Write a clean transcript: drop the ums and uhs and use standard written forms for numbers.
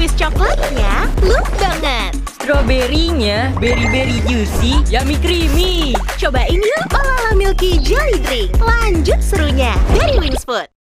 Swiss coklatnya look banget. Stroberinya berry juicy, yummy creamy. Cobain yuk Olala Milky Jelly Drink. Lanjut serunya dari Wings Food.